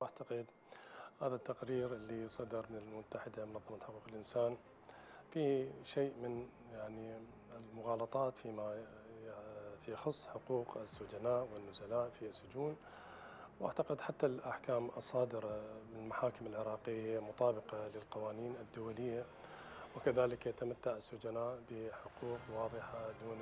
أعتقد هذا التقرير اللي صدر من الأمم المتحدة منظمة حقوق الإنسان فيه شيء من المغالطات فيما يخص حقوق السجناء والنزلاء في السجون. وأعتقد حتى الأحكام الصادرة من المحاكم العراقية مطابقة للقوانين الدولية، وكذلك يتمتع السجناء بحقوق واضحة دون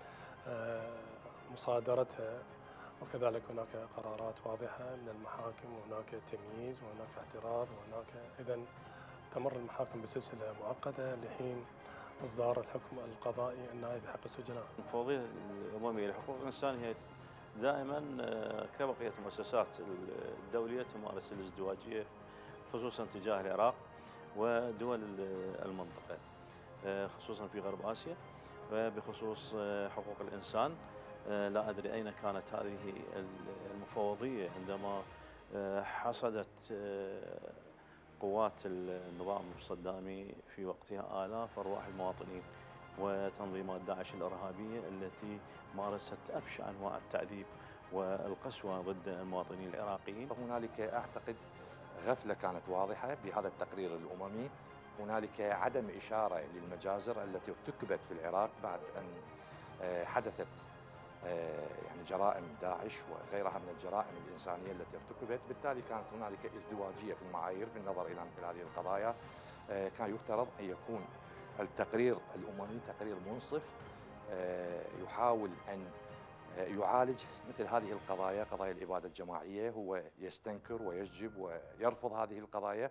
مصادرتها، وكذلك هناك قرارات واضحة من المحاكم، وهناك تمييز وهناك اعتراض وهناك إذن تمر المحاكم بسلسلة معقدة لحين إصدار الحكم القضائي النهائي بحق السجناء. المفوضية الأممية لحقوق الإنسان هي دائما كبقية المؤسسات الدولية تمارس الازدواجية خصوصا تجاه العراق ودول المنطقة، خصوصا في غرب آسيا. بخصوص حقوق الإنسان لا أدري أين كانت هذه المفوضية عندما حصدت قوات النظام الصدامي في وقتها آلاف أرواح المواطنين وتنظيمات داعش الإرهابية التي مارست أبشع أنواع التعذيب والقسوة ضد المواطنين العراقيين. هنالك أعتقد غفلة كانت واضحة بهذا التقرير الأممي، هنالك عدم إشارة للمجازر التي ارتكبت في العراق بعد أن حدثت يعني جرائم داعش وغيرها من الجرائم الإنسانية التي ارتكبت. بالتالي كانت هنالك ازدواجية في المعايير في النظر إلى مثل هذه القضايا. كان يفترض أن يكون التقرير الأممي تقرير منصف يحاول أن يعالج مثل هذه القضايا، قضايا الإبادة الجماعية. هو يستنكر ويشجب ويرفض هذه القضايا.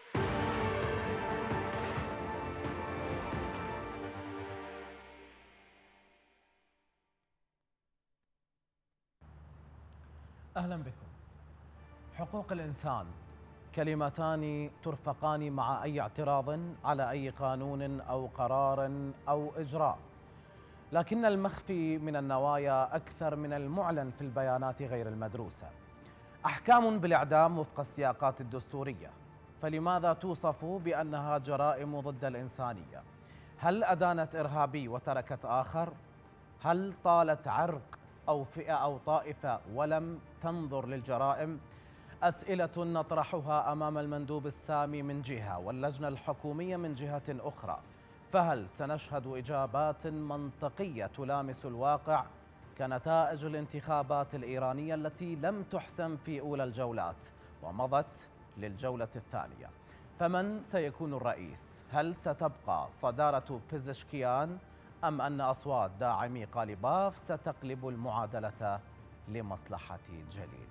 أهلا بكم. حقوق الإنسان كلمتان ترفقان مع أي اعتراض على أي قانون أو قرار أو إجراء، لكن المخفي من النوايا أكثر من المعلن في البيانات غير المدروسة. أحكام بالإعدام وفق السياقات الدستورية، فلماذا توصف بأنها جرائم ضد الإنسانية؟ هل أدانت إرهابي وتركت آخر؟ هل طالت عرق أو فئة أو طائفة ولم تنظر للجرائم؟ أسئلة نطرحها أمام المندوب السامي من جهة واللجنة الحكومية من جهة أخرى، فهل سنشهد إجابات منطقية تلامس الواقع كنتائج الانتخابات الإيرانية التي لم تحسم في أولى الجولات ومضت للجولة الثانية؟ فمن سيكون الرئيس؟ هل ستبقى صدارة بيزشكيان أم أن أصوات داعمي قاليباف ستقلب المعادلة لمصلحة جليلي؟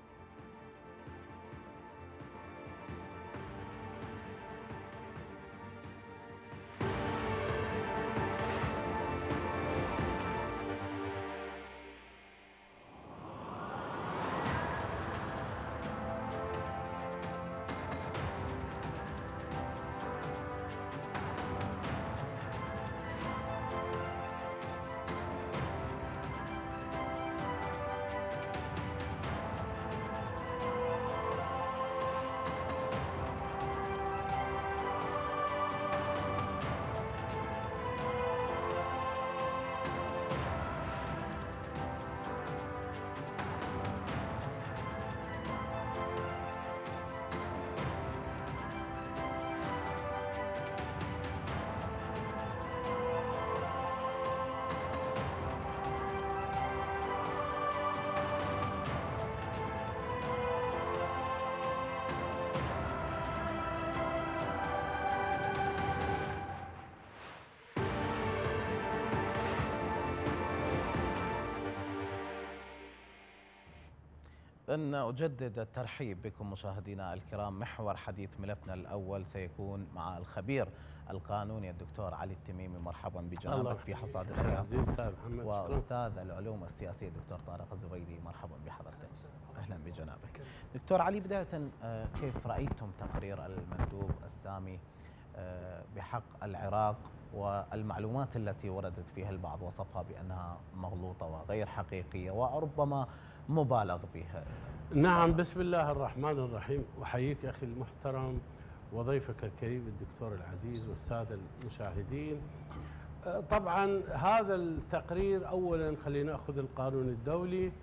أن أجدد الترحيب بكم مشاهدينا الكرام. محور حديث ملفنا الأول سيكون مع الخبير القانوني الدكتور علي التميمي. مرحبا بجنابك في حصاد الخيار. وأستاذ العلوم السياسية الدكتور طارق الزبيدي. مرحبا بحضرتك. أهلا بجنابك. دكتور علي، بداية كيف رأيتم تقرير المندوب السامي بحق العراق والمعلومات التي وردت فيها البعض وصفها بأنها مغلوطة وغير حقيقية وربما مبالغ بها؟ نعم، بسم الله الرحمن الرحيم. أحييك أخي المحترم وضيفك الكريم الدكتور العزيز والسادة المشاهدين. طبعا هذا التقرير أولا خلينا نأخذ القانون الدولي.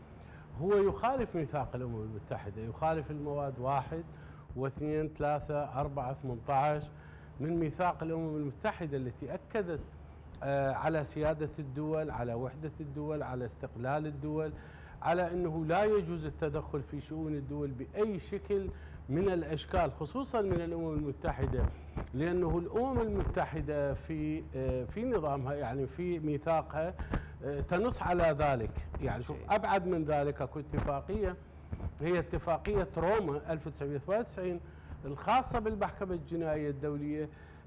هو يخالف ميثاق الأمم المتحدة، يخالف المواد 1 و2 3 4 18 من ميثاق الأمم المتحدة التي أكدت على سيادة الدول، على وحدة الدول، على استقلال الدول، على أنه لا يجوز التدخل في شؤون الدول بأي شكل من الأشكال، خصوصا من الأمم المتحدة، لأنه الأمم المتحدة في نظامها يعني في ميثاقها تنص على ذلك. يعني شوف أبعد من ذلك، اكو اتفاقية هي اتفاقية روما 1998 الخاصة بالمحكمة الجنائية الدولية،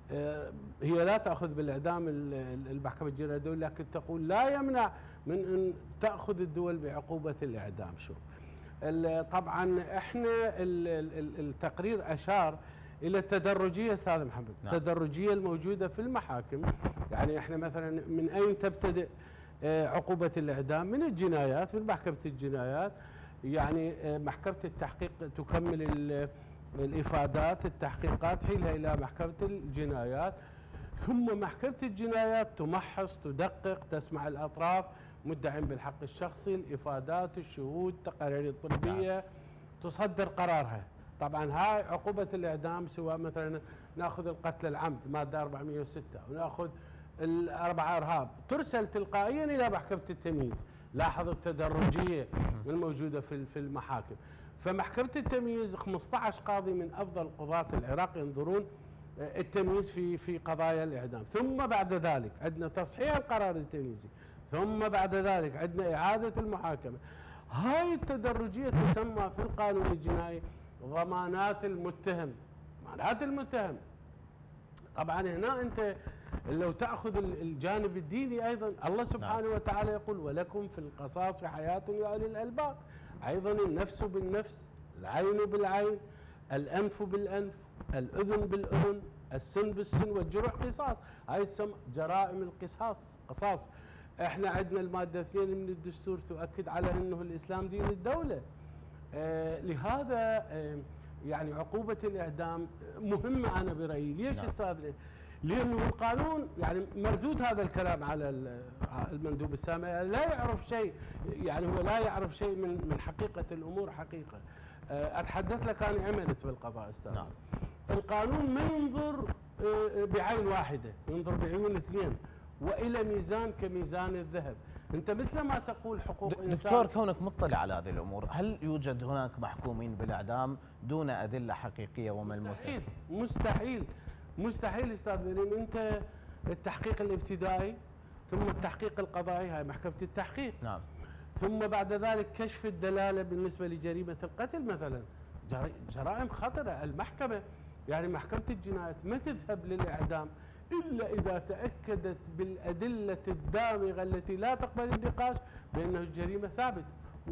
هي لا تأخذ بالإعدام المحكمة الجنائية الدولية، لكن تقول لا يمنع من أن تأخذ الدول بعقوبة الإعدام. شوف طبعا احنا التقرير أشار إلى التدرجية أستاذ محمد، التدرجية الموجودة في المحاكم. يعني احنا مثلا من أين تبتدئ عقوبة الإعدام؟ من الجنايات، من محكمة الجنايات. يعني محكمة التحقيق تكمل الإفادات، التحقيقات حيلها إلى محكمة الجنايات، ثم محكمة الجنايات تمحص، تدقق، تسمع الأطراف، مدعين بالحق الشخصي، الإفادات، الشهود، التقارير الطبية، تصدر قرارها. طبعا هاي عقوبة الإعدام، سواء مثلا ناخذ القتل العمد مادة 406 وناخذ الأربعة إرهاب، ترسل تلقائيا إلى محكمة التمييز. لاحظوا التدرجية الموجودة في المحاكم. فمحكمة التمييز 15 قاضي من أفضل قضاة العراق ينظرون التمييز في قضايا الإعدام، ثم بعد ذلك عندنا تصحيح القرار التمييزي، ثم بعد ذلك عندنا إعادة المحاكمة. هاي التدرجية تسمى في القانون الجنائي ضمانات المتهم. ضمانات المتهم. طبعا هنا أنت لو تأخذ الجانب الديني أيضا، الله سبحانه وتعالى يقول ولكم في القصاص حياة يا أولي الألباب. أيضا النفس بالنفس، العين بالعين، الأنف بالأنف، الأذن بالأذن، السن بالسن، والجروح قصاص. هاي جرائم قصاص. احنا عندنا المادة 2 من الدستور تؤكد على أنه الإسلام دين الدولة. لهذا يعني عقوبة الإعدام مهمة أنا برأيي. ليش أستاذنا؟ لأنه القانون يعني مردود هذا الكلام على المندوب السامي، لا يعرف شيء، يعني هو لا يعرف شيء من حقيقة الأمور حقيقة. أتحدث لك أنا عملت بالقضاء أستاذ. القانون ما ينظر بعين واحدة، ينظر بعيون اثنين، وإلى ميزان كميزان الذهب. أنت مثل ما تقول حقوق إنسان. دكتور، كونك مطلع على هذه الأمور، هل يوجد هناك محكومين بالإعدام دون أدلة حقيقية وملموسة؟ مستحيل أستاذ، لأن أنت التحقيق الابتدائي ثم التحقيق القضائي، هاي محكمة التحقيق. نعم. ثم بعد ذلك كشف الدلالة بالنسبة لجريمة القتل مثلا، جرائم خطرة. المحكمة يعني محكمة الجنايات ما تذهب للإعدام إلا إذا تأكدت بالأدلة الدامغة التي لا تقبل النقاش بأنه الجريمة ثابتة.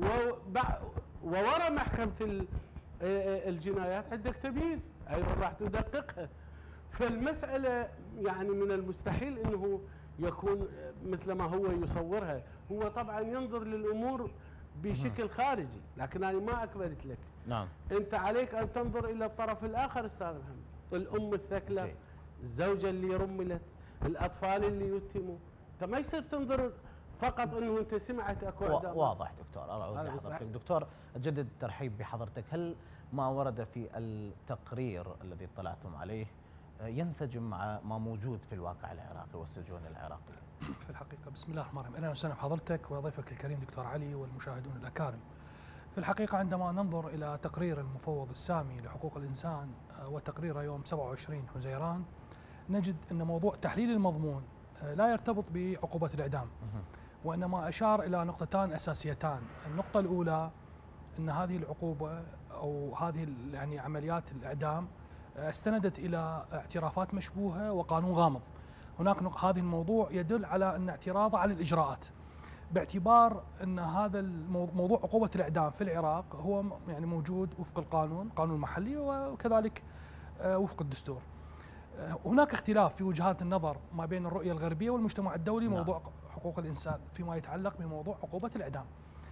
ووراء محكمة الجنايات عندك تمييز أيضا راح تدققها. فالمسألة يعني من المستحيل أنه يكون مثل ما هو يصورها. هو طبعا ينظر للأمور بشكل خارجي، لكن أنا ما أكبرت لك. نعم. أنت عليك أن تنظر إلى الطرف الآخر أستاذ محمد، الأم الثكلى، الزوجة اللي رملت، الأطفال اللي يتموا. أنت ما يصير تنظر فقط أنه أنت سمعت أكو إعدام. واضح دكتور. أعود لحضرتك. دكتور، أجدد الترحيب بحضرتك. هل ما ورد في التقرير الذي اطلعتم عليه ينسجم مع ما موجود في الواقع العراقي والسجون العراقية؟ في الحقيقة بسم الله الرحمن الرحيم، أهلا وسهلا بحضرتك وضيفك الكريم دكتور علي والمشاهدون الأكارم. في الحقيقة عندما ننظر إلى تقرير المفوض السامي لحقوق الإنسان وتقريره يوم 27 حزيران، نجد أن موضوع تحليل المضمون لا يرتبط بعقوبة الإعدام، وإنما أشار إلى نقطتان أساسيتان. النقطة الأولى أن هذه العقوبة أو هذه يعني عمليات الإعدام استندت إلى اعترافات مشبوهة وقانون غامض. هناك هذا الموضوع يدل على أن اعتراضه على الإجراءات، باعتبار أن هذا الموضوع عقوبة الإعدام في العراق هو يعني موجود وفق القانون المحلي وكذلك وفق الدستور. هناك اختلاف في وجهات النظر ما بين الرؤية الغربية والمجتمع الدولي موضوع حقوق الإنسان فيما يتعلق بموضوع عقوبة الإعدام.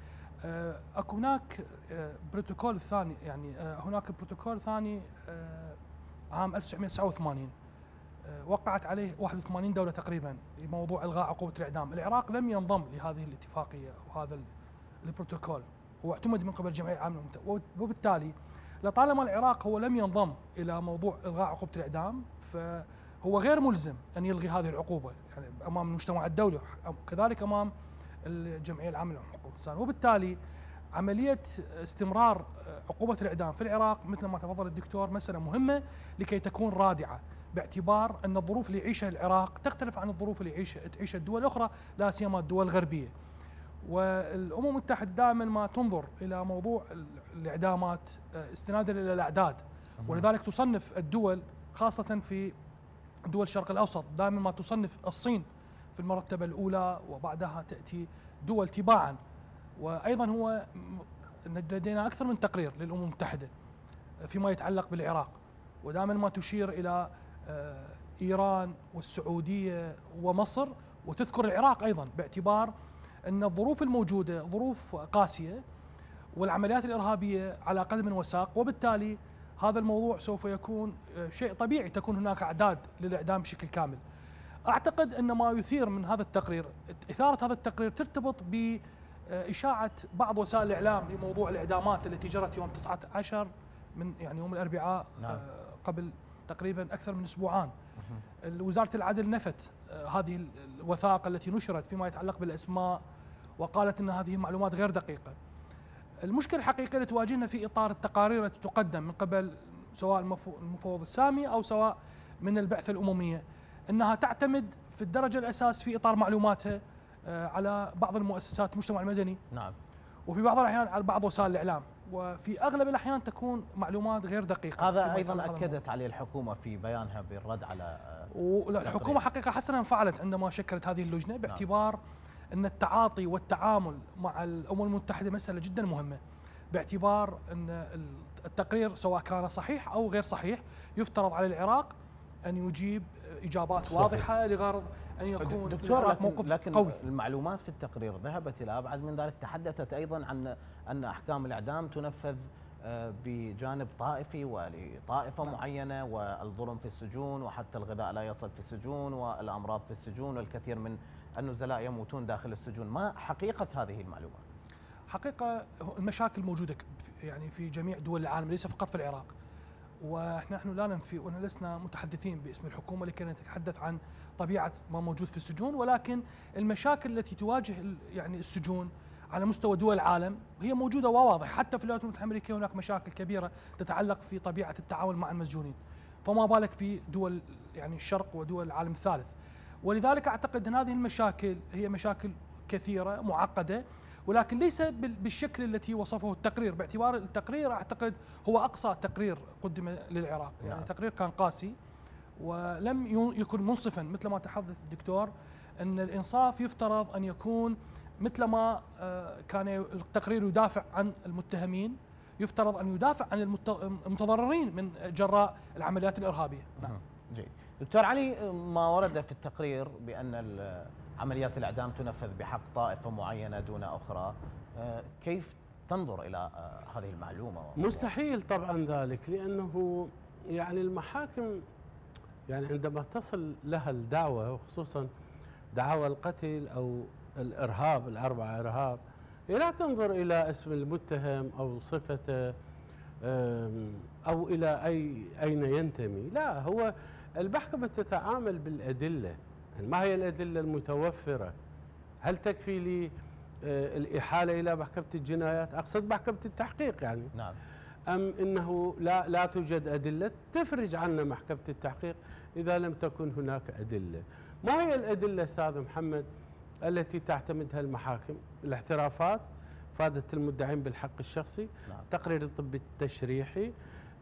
هناك بروتوكول ثاني، يعني هناك بروتوكول ثاني عام 1989 وقعت عليه 81 دولة تقريبا بموضوع إلغاء عقوبة الإعدام. العراق لم ينضم لهذه الاتفاقية وهذا البروتوكول، هو اعتمد من قبل الجمعية العامة وبالتالي لطالما العراق هو لم ينضم إلى موضوع إلغاء عقوبة الإعدام فهو غير ملزم أن يلغي هذه العقوبة يعني أمام المجتمع الدولي كذلك أمام الجمعية العامة لحقوق الإنسان. وبالتالي عملية استمرار عقوبة الإعدام في العراق مثل ما تفضل الدكتور مسألة مهمة لكي تكون رادعة، باعتبار أن الظروف اللي يعيشها العراق تختلف عن الظروف اللي تعيشها الدول الأخرى لا سيما الدول الغربية. والأمم المتحدة دائما ما تنظر إلى موضوع الإعدامات استنادا إلى الأعداد، ولذلك تصنف الدول خاصة في دول الشرق الأوسط دائما ما تصنف الصين في المرتبة الأولى وبعدها تأتي دول تباعا. وأيضا هو لدينا أكثر من تقرير للأمم المتحدة فيما يتعلق بالعراق، ودائما ما تشير إلى إيران والسعودية ومصر وتذكر العراق أيضا، باعتبار أن الظروف الموجودة ظروف قاسية والعمليات الإرهابية على قدم وساق، وبالتالي هذا الموضوع سوف يكون شيء طبيعي تكون هناك أعداد للإعدام بشكل كامل. أعتقد أن ما يثير من هذا التقرير، إثارة هذا التقرير ترتبط بإشاعة بعض وسائل الإعلام لموضوع الإعدامات التي جرت يوم 19 من يعني يوم الأربعاء قبل تقريبا أكثر من أسبوعان. وزارة العدل نفت هذه الوثائق التي نشرت فيما يتعلق بالأسماء وقالت أن هذه المعلومات غير دقيقة. المشكلة الحقيقية التي تواجهنا في إطار التقارير التي تقدم من قبل سواء المفوض السامي أو سواء من البعثة الأممية أنها تعتمد في الدرجة الأساس في إطار معلوماتها على بعض المؤسسات المجتمع المدني، نعم، وفي بعض الأحيان على بعض وسائل الإعلام، وفي أغلب الأحيان تكون معلومات غير دقيقة. هذا أيضا أكدت عليه الحكومة في بيانها بالرد على الحكومة حقيقة حسنا فعلت عندما شكلت هذه اللجنة، باعتبار أن التعاطي والتعامل مع الأمم المتحدة مسألة جدا مهمة، باعتبار أن التقرير سواء كان صحيح أو غير صحيح يفترض على العراق أن يجيب إجابات واضحة لغرض أن يكون دكتور موقف قوي. المعلومات في التقرير ذهبت إلى أبعد من ذلك، تحدثت أيضا عن أن أحكام الإعدام تنفذ بجانب طائفي ولطائفة معينة، والظلم في السجون وحتى الغذاء لا يصل في السجون والأمراض في السجون والكثير من النزلاء يموتون داخل السجون. ما حقيقة هذه المعلومات؟ حقيقة المشاكل موجودة يعني في جميع دول العالم ليس فقط في العراق، ونحن لا ننفي ولسنا متحدثين باسم الحكومة لكي نتحدث عن طبيعة ما موجود في السجون، ولكن المشاكل التي تواجه يعني السجون على مستوى دول العالم هي موجودة وواضحة. حتى في الولايات المتحدة الأمريكية هناك مشاكل كبيرة تتعلق في طبيعة التعامل مع المسجونين، فما بالك في دول يعني الشرق ودول العالم الثالث. ولذلك أعتقد أن هذه المشاكل هي مشاكل كثيرة معقدة، ولكن ليس بالشكل التي وصفه التقرير، باعتبار التقرير أعتقد هو أقصى تقرير قدم للعراق، يعني تقرير كان قاسي ولم يكن منصفا. مثل ما تحدث الدكتور أن الإنصاف يفترض أن يكون مثل ما كان التقرير يدافع عن المتهمين، يفترض أن يدافع عن المتضررين من جراء العمليات الإرهابية. نعم. جيد. دكتور علي، ما ورد في التقرير بأن عمليات الإعدام تنفذ بحق طائفة معينة دون أخرى، كيف تنظر إلى هذه المعلومة؟ مستحيل طبعا ذلك، لأنه يعني المحاكم يعني عندما تصل لها الدعوة، وخصوصا دعاوى القتل أو الإرهاب، الأربعة إرهاب، لا تنظر إلى اسم المتهم أو صفته أو إلى أين ينتمي، لا، هو المحكمة تتعامل بالأدلة. يعني ما هي الأدلة المتوفرة؟ هل تكفي لي الإحالة إلى محكمة الجنايات؟ أقصد محكمة التحقيق يعني. نعم. أم إنه لا توجد أدلة؟ تفرج عنا محكمة التحقيق إذا لم تكن هناك أدلة. ما هي الأدلة أستاذ محمد التي تعتمدها المحاكم؟ الاعترافات، إفادة المدعين بالحق الشخصي، نعم. تقرير الطب التشريحي،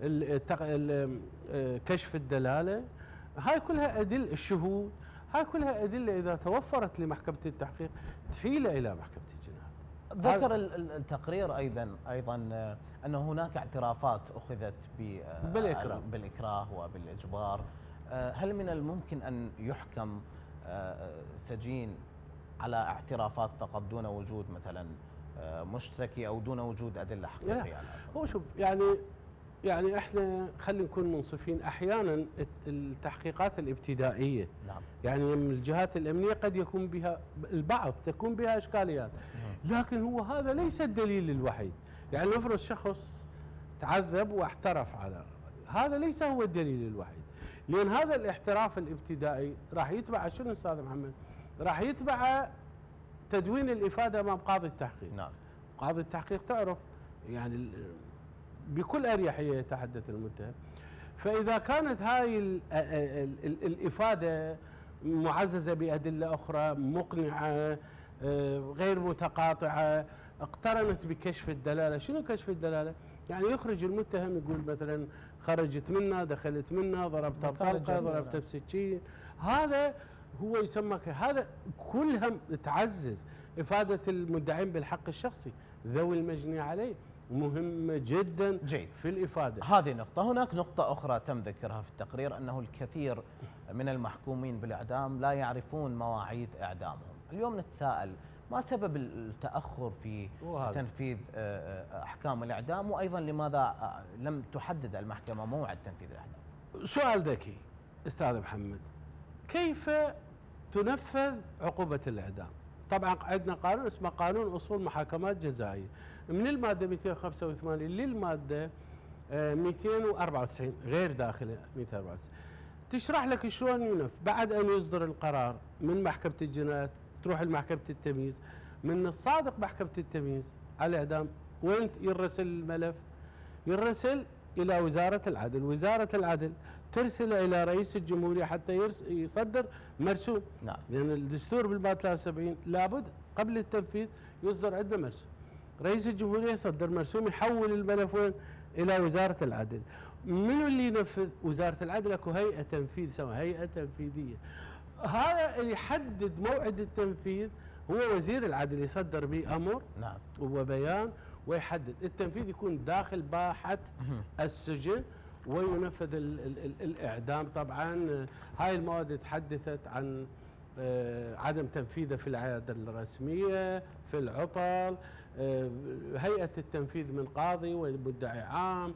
كشف الدلالة، هاي كلها أدلة، الشهود، هاي كلها أدلة إذا توفرت لمحكمة التحقيق تحيل إلى محكمة الجنايات. ذكر التقرير أيضا أن هناك اعترافات أخذت بالإكراه وبالإجبار. هل من الممكن أن يحكم سجين على اعترافات فقط دون وجود مثلا مشتركي أو دون وجود أدلة حقيقية؟ هو شوف، يعني احنا خلينا نكون منصفين، احيانا التحقيقات الابتدائيه، نعم، يعني من الجهات الامنيه قد يكون بها البعض تكون بها اشكاليات. لكن هو هذا ليس الدليل الوحيد. يعني نفرض شخص تعذب واحترف على هذا، ليس هو الدليل الوحيد، لأن هذا الاحتراف الابتدائي راح يتبع شنو أستاذ محمد؟ راح يتبع تدوين الإفادة أمام قاضي التحقيق. نعم. قاضي التحقيق تعرف يعني بكل أريحية يتحدث المتهم. فإذا كانت هاي الإفادة معززة بأدلة أخرى مقنعة غير متقاطعة، اقترنت بكشف الدلالة. شنو كشف الدلالة؟ يعني يخرج المتهم يقول مثلا خرجت منا، دخلت منا، ضربتها بطلقة، ضربتها بسكين. هذا هو يسمى هذا كلها تعزز إفادة المدعين بالحق الشخصي ذوي المجني عليه، مهمة جدا جيد. في الإفادة. هذه نقطة. هناك نقطة أخرى تم ذكرها في التقرير، أنه الكثير من المحكومين بالإعدام لا يعرفون مواعيد إعدامهم. اليوم نتساءل ما سبب التأخر في تنفيذ أحكام الإعدام، وأيضا لماذا لم تحدد المحكمة موعد تنفيذ الإعدام؟ سؤال ذكي أستاذ محمد. كيف تنفذ عقوبة الإعدام؟ طبعا عندنا قانون اسمه قانون أصول محاكمات جزائية، من المادة 285 للمادة 294 غير داخله 294 تشرح لك شلون ينفذ. بعد أن يصدر القرار من محكمة الجنايات تروح لمحكمة التمييز، من الصادق محكمة التمييز على الإعدام وين يرسل الملف؟ يرسل إلى وزارة العدل، وزارة العدل ترسله إلى رئيس الجمهورية حتى يصدر مرسوم. نعم. لأن الدستور بالمادة 73 لابد قبل التنفيذ يصدر عندنا مرسوم. رئيس الجمهورية يصدر مرسوم يحول الملف وين؟ إلى وزارة العدل. منو اللي ينفذ؟ وزارة العدل. اكو هيئة تنفيذ اسمها هيئة تنفيذية. هذا اللي يحدد موعد التنفيذ هو وزير العدل، يصدر به أمر. نعم. وبيان ويحدد التنفيذ، يكون داخل باحة السجن وينفذ الإعدام. طبعا هاي المواد تحدثت عن عدم تنفيذه في العيادة الرسمية، في العطل، هيئة التنفيذ من قاضي ومدعي عام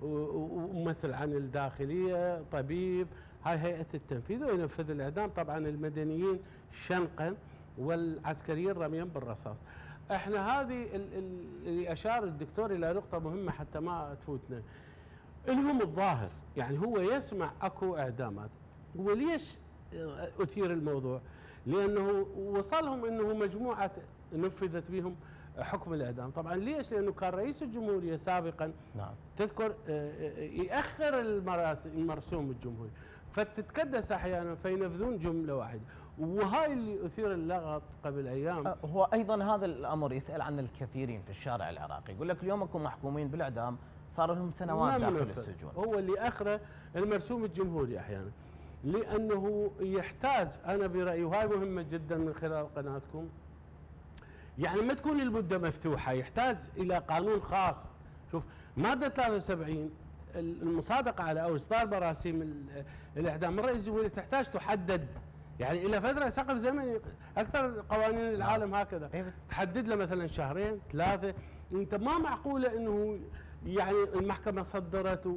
وممثل عن الداخلية طبيب. هاي هيئة التنفيذ وينفذ الإعدام. طبعا المدنيين شنقا والعسكريين رميا بالرصاص. احنا هذه اللي أشار الدكتور إلى نقطة مهمة حتى ما تفوتنا، لهم الظاهر يعني هو يسمع اكو اعدامات. هو ليش اثير الموضوع؟ لانه وصلهم انه مجموعه نفذت بهم حكم الاعدام. طبعا ليش؟ لانه كان رئيس الجمهوريه سابقا نعم. تذكر ياخر المرسوم الجمهوري فتتكدس احيانا فينفذون جمله واحده، وهاي اللي اثير اللغط قبل ايام. هو ايضا هذا الامر يسال عن الكثيرين في الشارع العراقي، يقول لك اليوم اكو محكومين بالاعدام صار لهم سنوات داخل السجون. هو اللي اخره المرسوم الجمهوري احيانا، لانه يحتاج، انا برايي وهاي مهمه جدا من خلال قناتكم، يعني ما تكون المده مفتوحه، يحتاج الى قانون خاص. شوف ماده 73 المصادقه على او اصدار مراسيم الاعدام من رئيس الجمهوريه تحتاج تحدد، يعني الى فتره سقف زمني. اكثر قوانين العالم هكذا تحدد له مثلا شهرين ثلاثه. انت ما معقوله انه يعني المحكمه صدرت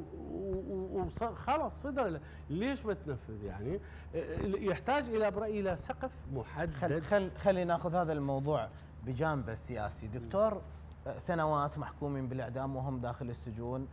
وخلاص صدر، ليش ما تنفذ؟ يعني يحتاج الى برايي الى سقف محدد. خلينا ناخذ هذا الموضوع بجانبه السياسي. دكتور، سنوات محكومين بالاعدام وهم داخل السجون،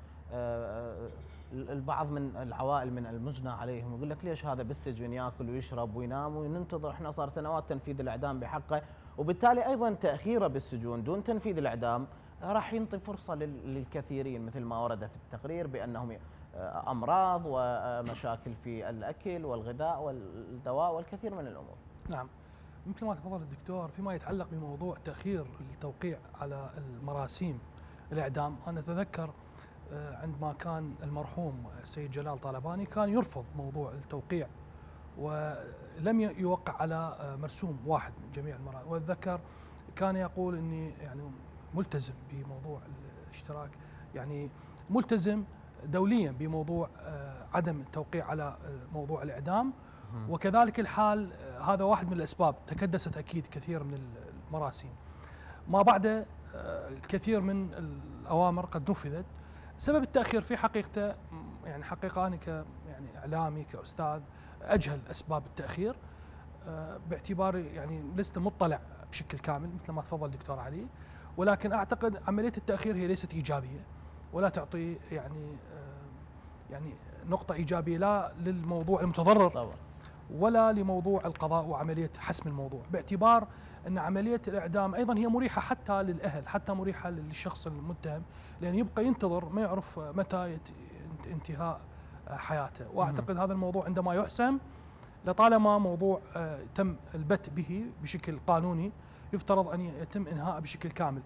البعض من العوائل من المجنى عليهم يقول لك ليش هذا بالسجن ياكل ويشرب وينام وننتظر احنا صار سنوات تنفيذ الاعدام بحقه، وبالتالي ايضا تاخيره بالسجون دون تنفيذ الاعدام راح ينطي فرصه للكثيرين مثل ما ورد في التقرير بانهم امراض ومشاكل في الاكل والغذاء والدواء والكثير من الامور. نعم، مثل ما تفضل الدكتور فيما يتعلق بموضوع تاخير التوقيع على المراسيم الاعدام، انا اتذكر عندما كان المرحوم السيد جلال طالباني كان يرفض موضوع التوقيع ولم يوقع على مرسوم واحد من جميع المراسيم، واتذكر كان يقول اني يعني ملتزم بموضوع الاشتراك، يعني ملتزم دوليا بموضوع عدم التوقيع على موضوع الاعدام، وكذلك الحال هذا واحد من الاسباب تكدست اكيد كثير من المراسيم. ما بعد الكثير من الاوامر قد نفذت. سبب التاخير في حقيقته يعني حقيقه انا يعني اعلامي كاستاذ اجهل اسباب التاخير باعتباري يعني لست مطلع بشكل كامل مثل ما تفضل دكتور علي، ولكن اعتقد عمليه التاخير هي ليست ايجابيه ولا تعطي يعني نقطه ايجابيه لا للموضوع المتضرر طبعا ولا لموضوع القضاء وعمليه حسم الموضوع، باعتبار ان عمليه الاعدام ايضا هي مريحه حتى للاهل، حتى مريحه للشخص المتهم، لان يبقى ينتظر ما يعرف متى انتهاء حياته. واعتقد هذا الموضوع عندما يحسم لطالما موضوع تم البت به بشكل قانوني يفترض ان يتم انهاءه بشكل كامل.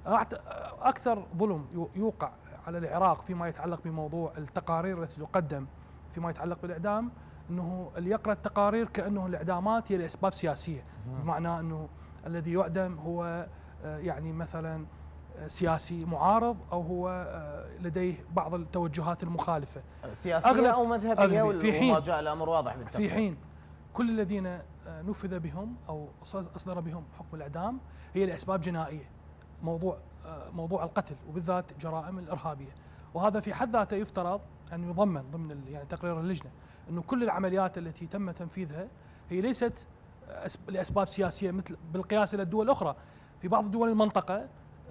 اكثر ظلم يوقع على العراق فيما يتعلق بموضوع التقارير التي تقدم فيما يتعلق بالاعدام، انه اللي يقرا التقارير كانه الاعدامات هي لاسباب سياسيه، بمعنى انه الذي يعدم هو يعني مثلا سياسي معارض او هو لديه بعض التوجهات المخالفه سياسيه او مذهبيه، في حين وما جاء الامر واضح بالتقرير. في حين كل الذين نفذ بهم او اصدر بهم حكم الاعدام هي لاسباب جنائيه، موضوع القتل وبالذات جرائم الارهابيه، وهذا في حد ذاته يفترض ان يضمن ضمن يعني تقرير اللجنه انه كل العمليات التي تم تنفيذها هي ليست لاسباب سياسيه مثل بالقياس الى الدول الاخرى. في بعض دول المنطقه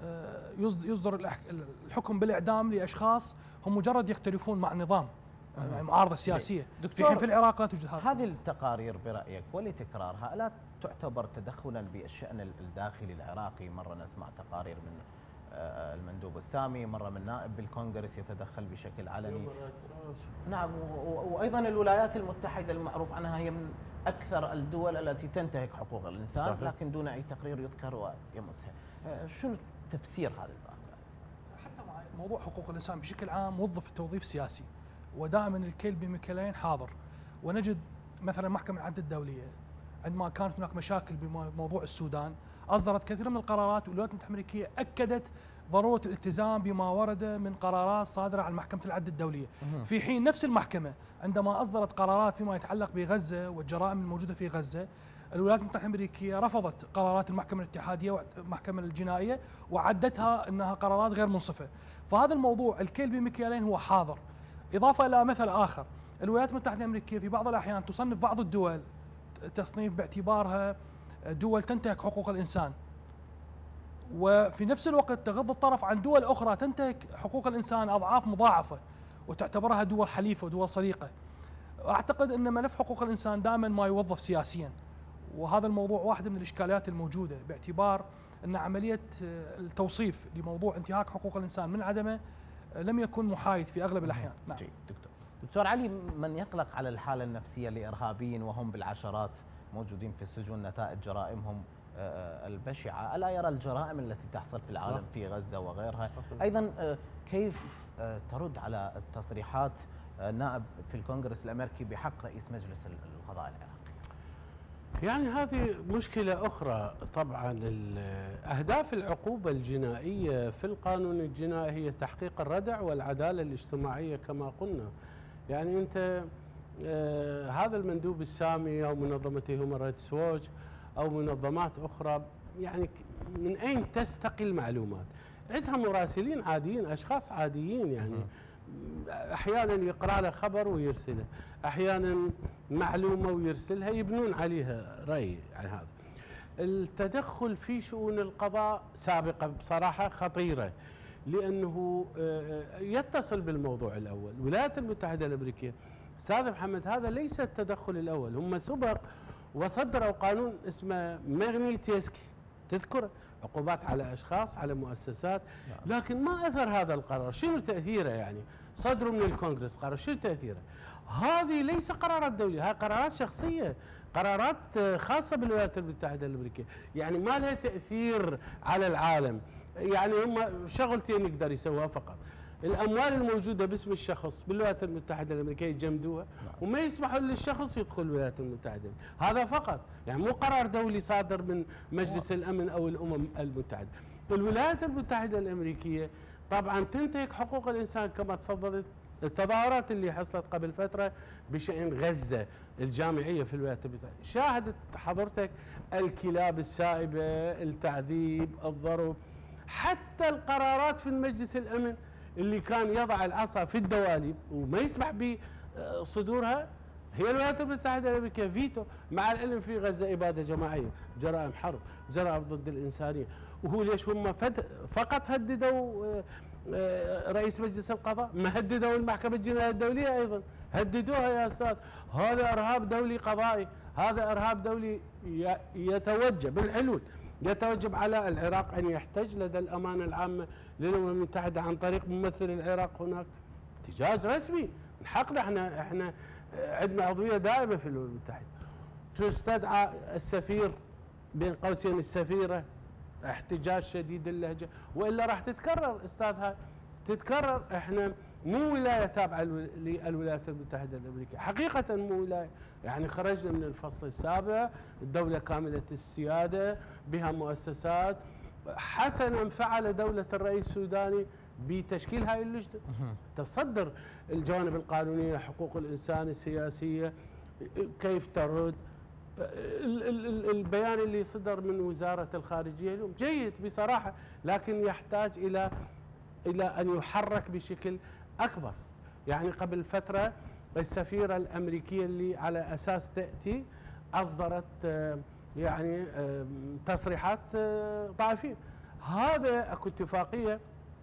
يصدر الحكم بالاعدام لاشخاص هم مجرد يختلفون مع النظام، يعني معارضه سياسيه، في حين في العراق لا توجد هذه التقارير برايك ولتكرارها الا تعتبر تدخلا بالشان الداخلي العراقي؟ مره نسمع تقارير من المندوب السامي، مره من نائب بالكونغرس يتدخل بشكل علني. نعم، وايضا الولايات المتحده المعروف عنها هي من اكثر الدول التي تنتهك حقوق الانسان، صحيح. لكن دون اي تقرير يذكر ويمسها. شنو تفسير هذا الباب؟ حتى موضوع حقوق الانسان بشكل عام موظف توظيف سياسي، ودائما الكيل بمكيالين حاضر. ونجد مثلا محكمه العدل الدوليه عندما كانت هناك مشاكل بموضوع السودان اصدرت كثير من القرارات، والولايات المتحده الامريكيه اكدت ضروره الالتزام بما ورد من قرارات صادره عن محكمه العدل الدوليه، في حين نفس المحكمه عندما اصدرت قرارات فيما يتعلق بغزه والجرائم الموجوده في غزه، الولايات المتحده الامريكيه رفضت قرارات المحكمه الاتحاديه والمحكمه الجنائيه وعدتها انها قرارات غير منصفه. فهذا الموضوع الكيل بمكيالين هو حاضر. اضافه الى مثل اخر، الولايات المتحده الامريكيه في بعض الاحيان تصنف بعض الدول تصنيف باعتبارها دول تنتهك حقوق الانسان، وفي نفس الوقت تغض الطرف عن دول اخرى تنتهك حقوق الانسان اضعاف مضاعفه وتعتبرها دول حليفه ودول صديقه. اعتقد ان ملف حقوق الانسان دائما ما يوظف سياسيا، وهذا الموضوع واحده من الاشكاليات الموجوده، باعتبار ان عمليه التوصيف لموضوع انتهاك حقوق الانسان من عدمه لم يكن محايد في اغلب الاحيان. نعم. دكتور علي، من يقلق على الحاله النفسيه لارهابيين وهم بالعشرات موجودين في السجون نتائج جرائمهم البشعه، الا يرى الجرائم التي تحصل في العالم في غزه وغيرها؟ ايضا كيف ترد على التصريحات نائب في الكونغرس الامريكي بحق رئيس مجلس القضاء العراقي؟ يعني هذه مشكلة أخرى. طبعا أهداف العقوبة الجنائية في القانون الجنائي هي تحقيق الردع والعدالة الاجتماعية كما قلنا. يعني أنت هذا المندوب السامي أو منظمة هيومن رايتس ووتش أو منظمات أخرى، يعني من أين تستقي المعلومات؟ عندها مراسلين عاديين، أشخاص عاديين، يعني احيانا يقرا له خبر ويرسله، احيانا معلومه ويرسلها، يبنون عليها راي. يعني هذا التدخل في شؤون القضاء سابقه بصراحه خطيره، لانه يتصل بالموضوع الاول. الولايات المتحده الامريكيه استاذ محمد هذا ليس التدخل الاول، هم سبق وصدروا قانون اسمه ماغنيتسكي، تذكر عقوبات على اشخاص على مؤسسات، لكن ما اثر هذا القرار. شنو تاثيره؟ يعني صدروا من الكونغرس قرار، شنو تاثيره؟ هذه ليس قرارات دوليه، هاي قرارات شخصيه، قرارات خاصه بالولايات المتحده الامريكيه، يعني ما لها تاثير على العالم. يعني هم شغلتين يقدر يسووها فقط، الاموال الموجوده باسم الشخص بالولايات المتحده الامريكيه يجمدوها وما يسمحوا للشخص يدخل الولايات المتحده، هذا فقط. يعني مو قرار دولي صادر من مجلس الامن او الامم المتحده. الولايات المتحده الامريكيه طبعا تنتهك حقوق الانسان كما تفضلت. التظاهرات اللي حصلت قبل فتره بشان غزه الجامعيه في الولايات المتحده، شاهدت حضرتك الكلاب السائبه، التعذيب، الضرب، حتى القرارات في المجلس الامن اللي كان يضع العصا في الدواليب وما يسمح بصدورها، هي الولايات المتحدة الأمريكية فيتو، مع العلم في غزة إبادة جماعية، جرائم حرب، جرائم ضد الإنسانية. وهو ليش هم فقط هددوا رئيس مجلس القضاء؟ ما هددوا المحكمة الجنائية الدولية أيضا، هددوها يا أستاذ. هذا إرهاب دولي قضائي، هذا إرهاب دولي يتوجب بالحلول، يتوجب على العراق أن يحتج لدى الأمانة العامة للأمم المتحدة عن طريق ممثل العراق هناك احتجاج رسمي من حقنا. احنا عندنا عضوية دائمة في الأمم المتحدة. تستدعى السفير بين قوسين السفيرة، احتجاج شديد اللهجة، وإلا راح تتكرر أستاذ. هاي تتكرر. احنا مو ولاية تابعة للولايات المتحدة الأمريكية، حقيقة مو ولاية. يعني خرجنا من الفصل السابع، الدولة كاملة السيادة بها مؤسسات. حسنا فعل دولة الرئيس السوداني بتشكيل هاي اللجنة، تصدر الجوانب القانونية، حقوق الإنسان، السياسية، كيف ترد. البيان اللي صدر من وزارة الخارجية اليوم جيد بصراحة، لكن يحتاج إلى أن يحرك بشكل أكبر. يعني قبل فترة السفيرة الأمريكية اللي على أساس تأتي أصدرت يعني تصريحات طائفية. هذا اكو اتفاقية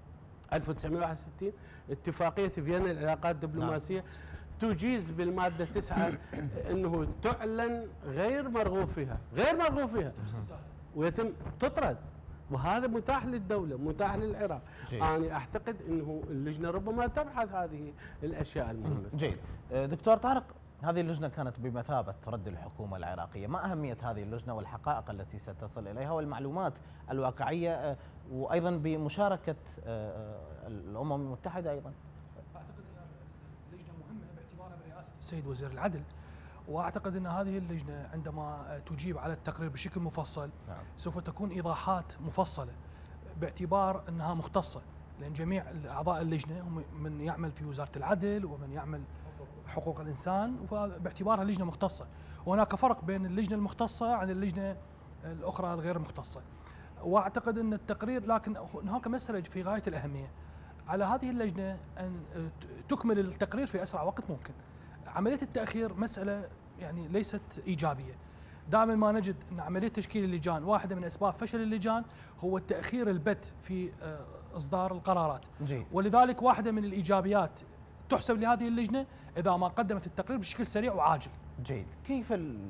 1961 اتفاقية فيينا للعلاقات الدبلوماسية تجيز بالمادة 9 انه تعلن غير مرغوب فيها ويتم تطرد، وهذا متاح للدولة، متاح للعراق. أنا أعتقد أنه اللجنة ربما تبحث هذه الأشياء المهمة. جيد. دكتور طارق، هذه اللجنة كانت بمثابة رد الحكومة العراقية، ما أهمية هذه اللجنة والحقائق التي ستصل إليها والمعلومات الواقعية، وأيضا بمشاركة الأمم المتحدة أيضا؟ أعتقد أن اللجنة مهمة باعتبارها برئاسة السيد وزير العدل، وأعتقد أن هذه اللجنة عندما تجيب على التقرير بشكل مفصل سوف تكون إيضاحات مفصلة باعتبار أنها مختصة، لأن جميع أعضاء اللجنة هم من يعمل في وزارة العدل ومن يعمل حقوق الإنسان، باعتبارها لجنة مختصة. وهناك فرق بين اللجنة المختصة عن اللجنة الأخرى الغير مختصة. وأعتقد أن التقرير، لكن هناك مسألة في غاية الأهمية على هذه اللجنة أن تكمل التقرير في أسرع وقت ممكن. عملية التأخير مسألة يعني ليست إيجابية. دائما ما نجد أن عملية تشكيل اللجان واحدة من أسباب فشل اللجان هو التأخير البت في إصدار القرارات. جيد. ولذلك واحدة من الإيجابيات تحسب لهذه اللجنة إذا ما قدمت التقرير بشكل سريع وعاجل. جيد. كيف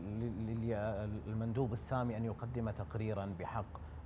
المندوب السامي أن يقدم تقريرا بحق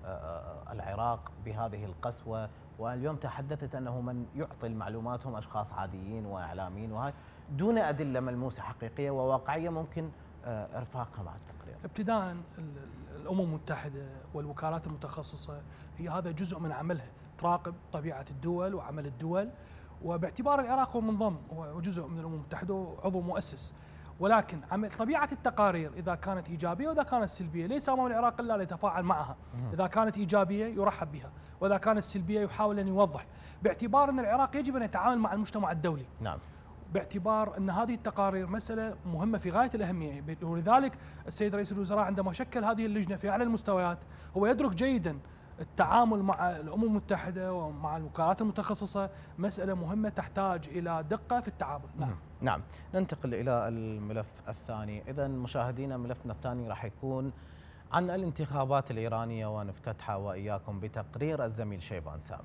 العراق بهذه القسوة، واليوم تحدثت أنه من يعطي المعلومات هم أشخاص عاديين وإعلاميين وهاي دون أدلة ملموسة حقيقية وواقعية ممكن إرفاقها مع التقرير؟ ابتداء الأمم المتحدة والوكالات المتخصصة هي هذا جزء من عملها، تراقب طبيعة الدول وعمل الدول، وباعتبار العراق هو منضم وجزء من الأمم المتحدة وعضو مؤسس. ولكن طبيعة التقارير إذا كانت إيجابية وإذا كانت سلبية ليس أمام العراق إلا ليتفاعل معها. إذا كانت إيجابية يرحب بها، وإذا كانت سلبية يحاول أن يوضح، باعتبار أن العراق يجب أن يتعامل مع المجتمع الدولي. نعم. باعتبار أن هذه التقارير مسألة مهمة في غاية الأهمية، ولذلك السيد رئيس الوزراء عندما شكل هذه اللجنة في أعلى المستويات هو يدرك جيدا التعامل مع الأمم المتحدة ومع الوكالات المتخصصة مسألة مهمة تحتاج إلى دقة في التعامل. نعم. نعم. ننتقل إلى الملف الثاني. إذا مشاهدينا ملفنا الثاني راح يكون عن الانتخابات الإيرانية، ونفتتحها وإياكم بتقرير الزميل شيبان سامي.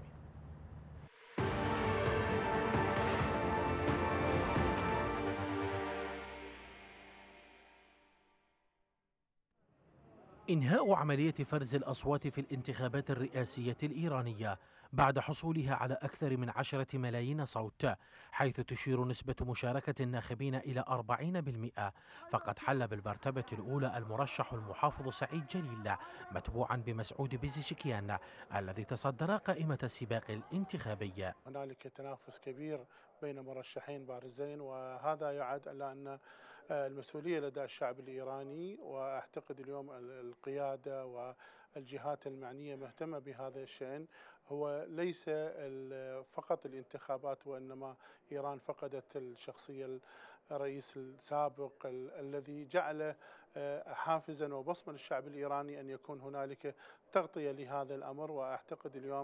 إنهاء عملية فرز الأصوات في الانتخابات الرئاسية الإيرانية بعد حصولها على أكثر من 10 ملايين صوت، حيث تشير نسبة مشاركة الناخبين إلى 40%. فقد حل بالمرتبة الأولى المرشح المحافظ سعيد جليل، متبوعا بمسعود بيزيشكيان الذي تصدر قائمة السباق الانتخابي. هنالك تنافس كبير بين مرشحين بارزين، وهذا يعد على أن المسؤولية لدى الشعب الإيراني، وأعتقد اليوم القيادة والجهات المعنية مهتمة بهذا الشأن. هو ليس فقط الانتخابات، وإنما إيران فقدت الشخصية الرئيس السابق الذي جعل حافزا وبصمة للشعب الإيراني أن يكون هنالك تغطية لهذا الأمر. وأعتقد اليوم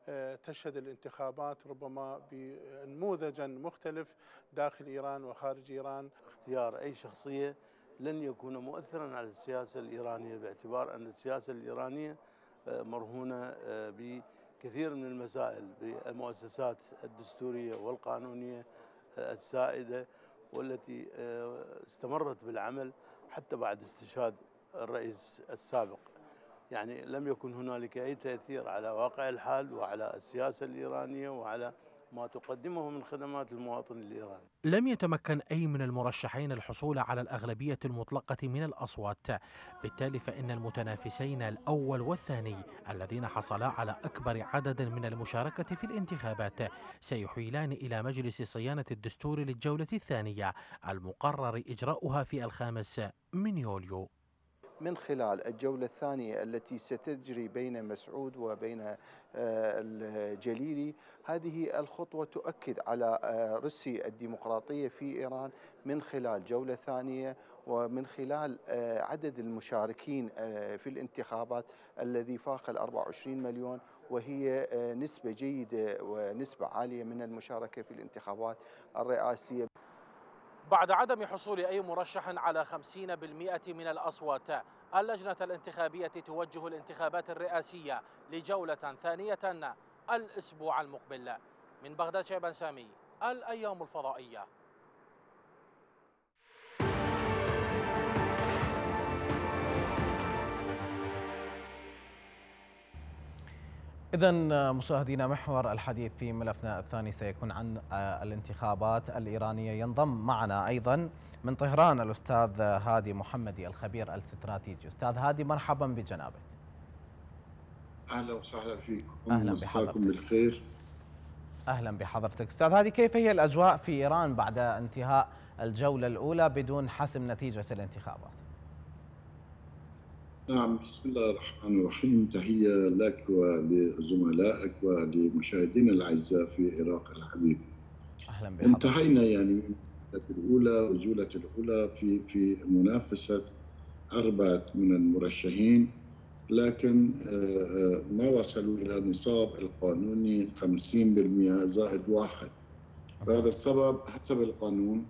تشهد الانتخابات ربما بنموذجا مختلف داخل إيران وخارج إيران. اختيار أي شخصية لن يكون مؤثرا على السياسة الإيرانية، باعتبار أن السياسة الإيرانية مرهونة بكثير من المسائل بالمؤسسات الدستورية والقانونية السائدة، والتي استمرت بالعمل حتى بعد استشهاد الرئيس السابق. يعني لم يكن هنالك أي تأثير على واقع الحال وعلى السياسة الإيرانية وعلى ما تقدمه من خدمات المواطن الإيراني. لم يتمكن أي من المرشحين الحصول على الأغلبية المطلقة من الأصوات، بالتالي فإن المتنافسين الأول والثاني الذين حصلا على أكبر عدد من المشاركة في الانتخابات سيحيلان إلى مجلس صيانة الدستور للجولة الثانية المقرر إجراؤها في 5 يوليو. من خلال الجولة الثانية التي ستجري بين مسعود وبين الجليلي، هذه الخطوة تؤكد على رسي الديمقراطية في إيران من خلال جولة ثانية ومن خلال عدد المشاركين في الانتخابات الذي فاق 24 مليون، وهي نسبة جيدة ونسبة عالية من المشاركة في الانتخابات الرئاسية. بعد عدم حصول أي مرشح على 50% من الأصوات، اللجنة الانتخابية توجه الانتخابات الرئاسية لجولة ثانية الأسبوع المقبل. من بغداد شيبان سامي، الأيام الفضائية. إذن مشاهدينا، محور الحديث في ملفنا الثاني سيكون عن الانتخابات الإيرانية. ينضم معنا أيضا من طهران الأستاذ هادي محمدي الخبير الاستراتيجي. أستاذ هادي، مرحبا بجنابك. أهلا وسهلا فيكم. أهلا بحضرتك. بالخير. أهلا بحضرتك. أستاذ هادي، كيف هي الأجواء في إيران بعد انتهاء الجولة الأولى بدون حسم نتيجة الانتخابات؟ نعم، بسم الله الرحمن الرحيم. تحية لك ولزملائك ولمشاهدينا الأعزاء في إراق الحبيب. أهلا بحضرتك. انتهينا يعني من الجولة الأولى في منافسة 4 من المرشحين، لكن ما وصلوا إلى نصاب القانوني 50% زائد 1. بهذا السبب حسب القانون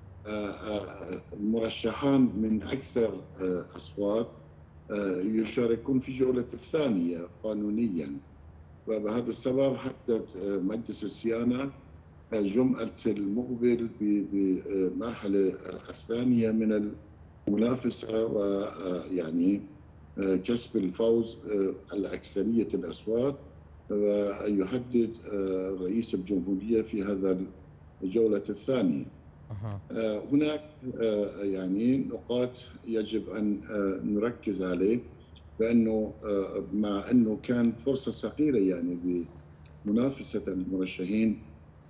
المرشحان من أكثر أصوات يشاركون في جولة الثانية قانونيا، وبهذا السبب حدد مجلس الصيانة جمعة المقبل بمرحلة الثانية من المنافسة، ويعني كسب الفوز الأكثرية الأصوات، ويحدد رئيس الجمهورية في هذا الجولة الثانية. هناك يعني نقاط يجب أن نركز عليه، بأنه مع أنه كان فرصة صغيرة يعني بمنافسة المرشحين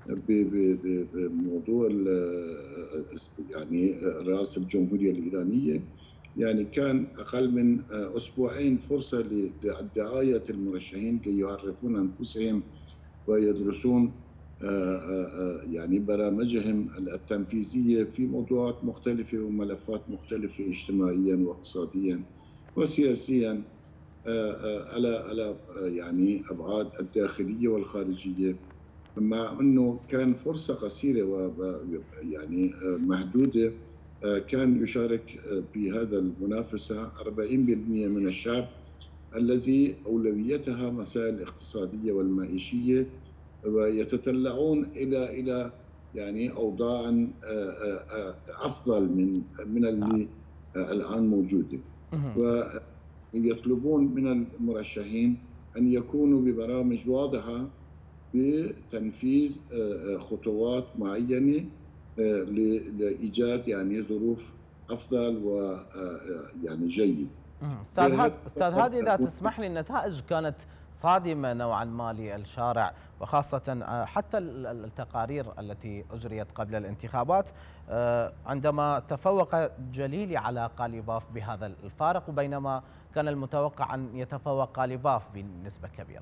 بموضوع يعني رئاسة الجمهورية الإيرانية، يعني كان أقل من أسبوعين فرصة لدعاية المرشحين ليعرفون أنفسهم ويدرسون يعني برامجهم التنفيذية في موضوعات مختلفة وملفات مختلفة اجتماعيا واقتصاديا وسياسيا على يعني أبعاد الداخلية والخارجية، مع أنه كان فرصة قصيرة ويعني محدودة. كان يشارك بهذا المنافسة 40% من الشعب الذي أولويتها مسائل الاقتصادية والمعيشية، ويتطلعون إلى يعني أوضاع أفضل من اللي الآن موجودة، ويطلبون من المرشحين أن يكونوا ببرامج واضحة بتنفيذ خطوات معينة لإيجاد يعني ظروف أفضل ويعني جيد. أستاذ هادي، إذا تسمح لي، النتائج كانت صادمة نوعا ما للشارع، وخاصة حتى التقارير التي أجريت قبل الانتخابات عندما تفوق جليلي على قاليباف بهذا الفارق، وبينما كان المتوقع أن يتفوق قاليباف بنسبة كبيرة.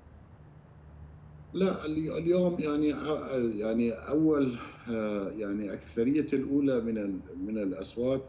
لا، اليوم يعني أول يعني أكثرية الأولى من الأصوات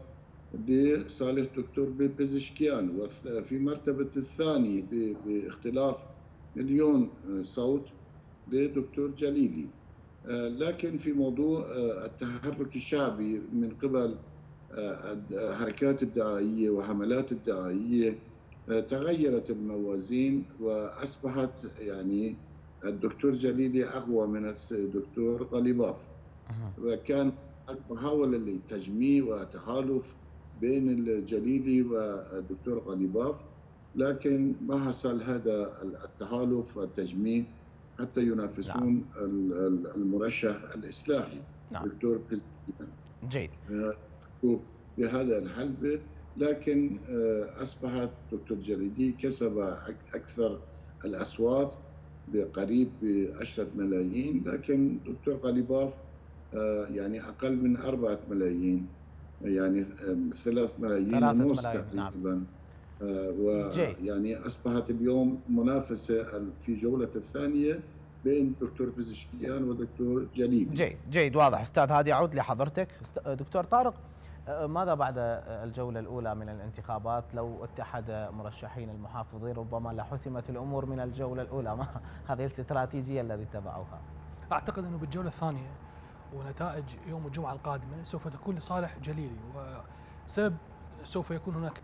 لصالح دكتور بيزشكيان، وفي مرتبة الثاني باختلاف مليون صوت لدكتور جليلي. لكن في موضوع التحرك الشعبي من قبل الحركات الدعائية وحملات الدعائية تغيرت الموازين، وأصبحت يعني الدكتور جليلي أقوى من الدكتور غليباف، وكان محاولة للتجميع وتحالف بين الجليلي والدكتور غليباف، لكن ما حصل هذا التحالف والتجميع حتى ينافسون المرشح الإصلاحي دكتور بزشكيان. جيد. بهذا الحلبة، لكن أصبحت دكتور جليلي كسب أكثر الأصوات بقريب ب10 ملايين، لكن دكتور غليباف يعني أقل من 4 ملايين، يعني 3 ملايين ونص تقريبا. ويعني أصبحت اليوم منافسة في جولة الثانية بين دكتور بزشكيان ودكتور جليلي. جيد واضح. أستاذ هادي أعود لحضرتك. دكتور طارق، ماذا بعد الجولة الأولى من الانتخابات؟ لو اتحد مرشحين المحافظين ربما لحسمت الأمور من الجولة الأولى، ما هذه الاستراتيجية التي اتبعوها؟ أعتقد أنه بالجولة الثانية ونتائج يوم الجمعة القادمة سوف تكون لصالح جليلي، وسبب سوف يكون هناك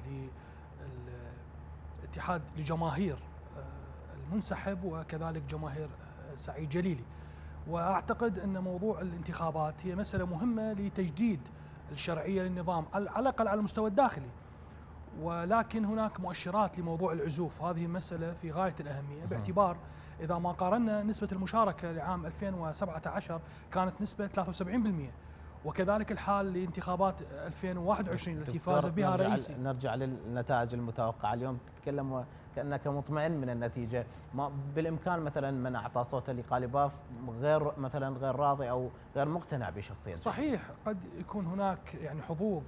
اتحاد لجماهير المنسحب وكذلك جماهير سعيد جليلي. وأعتقد أن موضوع الانتخابات هي مسألة مهمة لتجديد الشرعية للنظام على الأقل على المستوى الداخلي، ولكن هناك مؤشرات لموضوع العزوف. هذه مسألة في غاية الأهمية، باعتبار إذا ما قارنا نسبة المشاركة لعام 2017 كانت نسبة 73%، وكذلك الحال لانتخابات 2021 التي فاز بها رئيسي. نرجع للنتائج المتوقعة اليوم. تتكلم كأنك مطمئن من النتيجة، ما بالإمكان مثلا من أعطى صوته لغليباف غير راضي أو غير مقتنع بشخصيته؟ صحيح، قد يكون هناك يعني حظوظ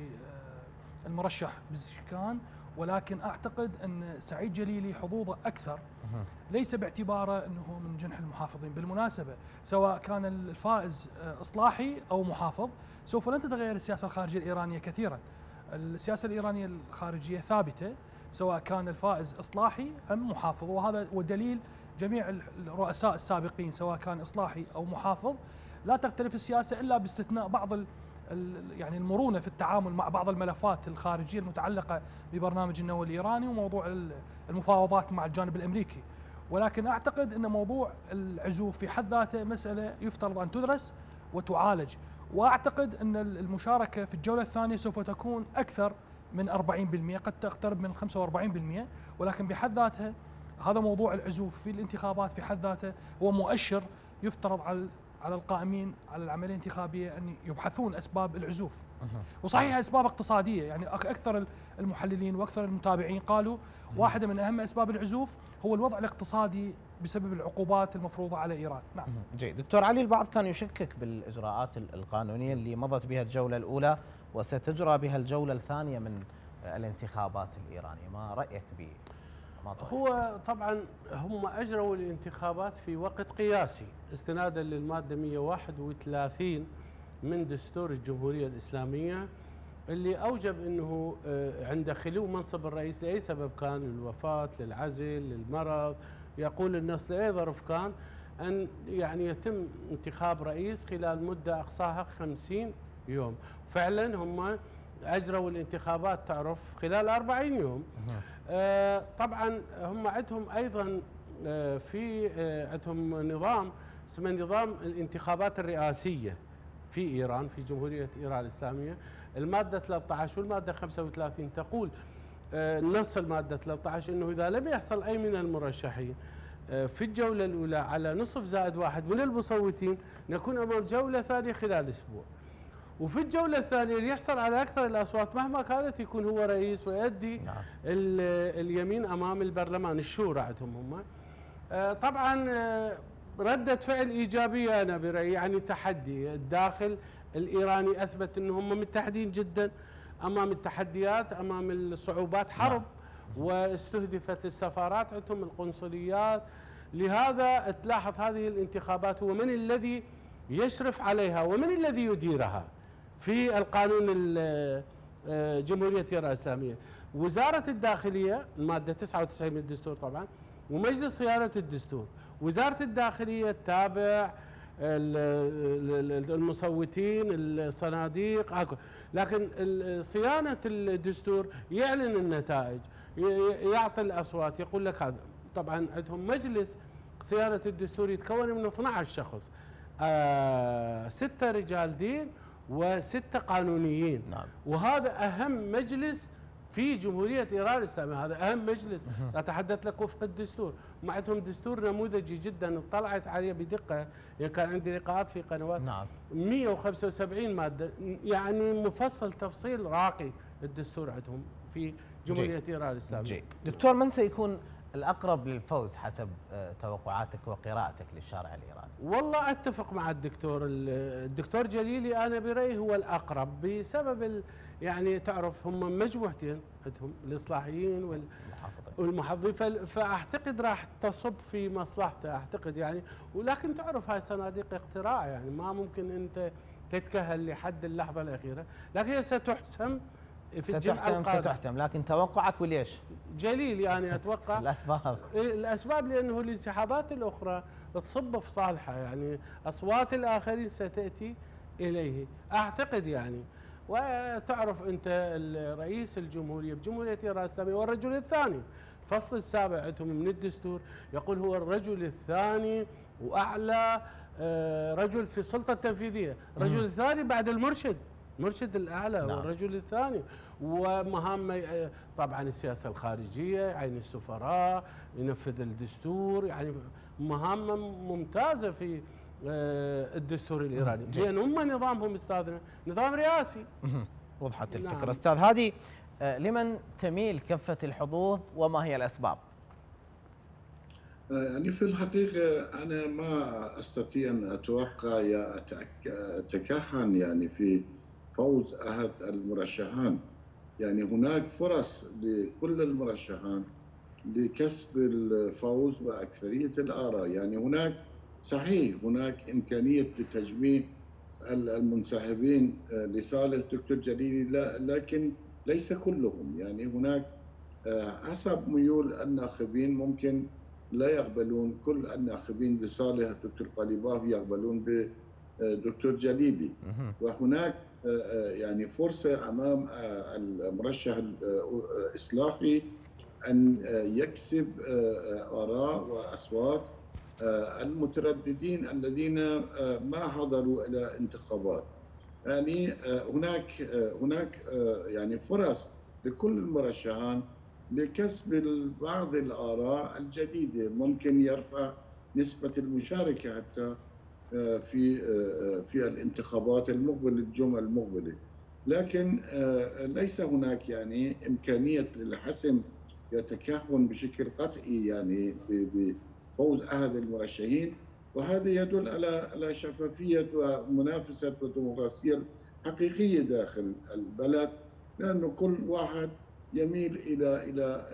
للمرشح بزشكيان، ولكن أعتقد أن سعيد جليلي حظوظه أكثر، ليس باعتباره أنه من جنح المحافظين. بالمناسبة سواء كان الفائز إصلاحي أو محافظ سوف لن تتغير السياسة الخارجية الإيرانية كثيرا. السياسة الإيرانية الخارجية ثابتة سواء كان الفائز إصلاحي أم محافظ، وهذا ودليل جميع الرؤساء السابقين سواء كان إصلاحي أو محافظ. لا تختلف السياسة إلا باستثناء بعض يعني المرونة في التعامل مع بعض الملفات الخارجية المتعلقة ببرنامج النووي الإيراني وموضوع المفاوضات مع الجانب الأمريكي. ولكن أعتقد أن موضوع العزوف في حد ذاته مسألة يفترض أن تدرس وتعالج، وأعتقد أن المشاركة في الجولة الثانية سوف تكون أكثر من 40%، قد تقترب من 45%، ولكن بحد ذاتها هذا موضوع العزوف في الانتخابات في حد ذاته هو مؤشر يفترض على القائمين على العملية الانتخابية أن يبحثون أسباب العزوف. وصحيح أسباب اقتصادية، يعني أكثر المحللين وأكثر المتابعين قالوا واحدة من أهم أسباب العزوف هو الوضع الاقتصادي بسبب العقوبات المفروضة على إيران. نعم. جيد. دكتور علي، البعض كان يشكك بالإجراءات القانونية اللي مضت بها الجولة الأولى وستجرى بها الجولة الثانية من الانتخابات الإيرانية، ما رأيك به؟ هو طبعا هم أجروا الانتخابات في وقت قياسي استنادا للمادة 131 من دستور الجمهورية الإسلامية، اللي أوجب أنه عند خلو منصب الرئيس لأي سبب كان، للوفاة، للعزل، للمرض، يقول النص لأي ظرف كان، أن يعني يتم انتخاب رئيس خلال مدة أقصاها 50 يوم. فعلا هم أجروا الانتخابات تعرف خلال 40 يوم. طبعا هم عندهم أيضا في عندهم نظام اسمه نظام الانتخابات الرئاسية في إيران، في جمهورية إيران الإسلامية. المادة 13 والمادة 35 تقول نص المادة 13 أنه إذا لم يحصل أي من المرشحين في الجولة الأولى على نصف زائد 1 من المصوتين نكون أمام جولة ثانية خلال أسبوع. وفي الجولة الثانية اللي يحصل على أكثر الأصوات مهما كانت يكون هو رئيس ويؤدي اليمين أمام البرلمان، الشورى عندهم هم. طبعا ردة فعل إيجابية أنا برأيي، يعني تحدي الداخل الإيراني أثبت أنهم متحدين جدا أمام التحديات، أمام الصعوبات، حرب واستهدفت السفارات عندهم، القنصليات. لهذا تلاحظ هذه الانتخابات هو من الذي يشرف عليها ومن الذي يديرها في القانون جمهورية إيران الإسلامية. وزارة الداخلية المادة 99 من الدستور طبعا ومجلس صيانة الدستور. وزارة الداخلية تتابع المصوتين، الصناديق، لكن صيانة الدستور يعلن النتائج، يعطي الأصوات، يقول لك هذا. طبعا عندهم مجلس صيانة الدستور يتكون من 12 شخص، 6 رجال دين و6 قانونيين. نعم. وهذا أهم مجلس في جمهورية إيران الإسلامية، هذا أهم مجلس. أتحدث لك وفق الدستور، وعندهم دستور نموذجي جدا، اطلعت عليه بدقة، يعني كان عندي لقاءات في قنوات. نعم. 175 مادة، يعني مفصل تفصيل راقي الدستور عندهم في جمهورية إيران الإسلامية. دكتور، من سيكون الأقرب للفوز حسب توقعاتك وقراءتك للشارع الإيراني؟ والله أتفق مع الدكتور جليلي، أنا برأيي هو الأقرب، بسبب يعني تعرف هم مجموعتين عندهم، الإصلاحيين والمحافظين، فأعتقد راح تصب في مصلحته، أعتقد يعني. ولكن تعرف هاي صناديق اقتراع، يعني ما ممكن أنت تتكهل لحد اللحظة الأخيرة، لكن هي ستحسم في الجمعة القادمة. ستحسم، لكن توقعك وليش؟ جليلي يعني أتوقع الأسباب لأنه الانسحابات الأخرى تصب في صالحه، يعني أصوات الآخرين ستأتي إليه أعتقد يعني. وتعرف أنت رئيس الجمهورية بجمهورية إيران الإسلامية والرجل الثاني، الفصل السابع عندهم من الدستور يقول هو الرجل الثاني وأعلى رجل في السلطة التنفيذية، الرجل الثاني بعد المرشد الأعلى. نعم. والرجل الثاني، ومهام طبعا السياسة الخارجية، عين السفراء، ينفذ الدستور، يعني مهمة ممتازة في الدستور الإيراني، لأن هم نظامهم أستاذنا نظام رئاسي. وضحت الفكرة. نعم. أستاذ هادي، لمن تميل كفة الحظوظ وما هي الأسباب؟ يعني في الحقيقة أنا ما أستطيع أن أتوقع يا أتكهن يعني في فوز أحد المرشحان. يعني هناك فرص لكل المرشحان لكسب الفوز وأكثرية الآراء. يعني هناك صحيح هناك إمكانية لتجميع المنسحبين لصالح دكتور جليلي، لكن ليس كلهم. يعني هناك حسب ميول الناخبين ممكن لا يقبلون كل الناخبين لصالح الدكتور قليباف، يقبلون بدكتور جليلي. وهناك يعني فرصة أمام المرشح الإصلاحي أن يكسب آراء وأصوات المترددين الذين ما حضروا إلى انتخابات. يعني هناك يعني فرص لكل المرشحان لكسب بعض الآراء الجديدة، ممكن يرفع نسبة المشاركة حتى في الانتخابات المقبلة الجمعة المقبلة. لكن ليس هناك يعني إمكانية للحسم يتكهن بشكل قطعي يعني بفوز أحد المرشحين، وهذا يدل على شفافية ومنافسة وديمقراطية حقيقية داخل البلد، لأنه كل واحد يميل إلى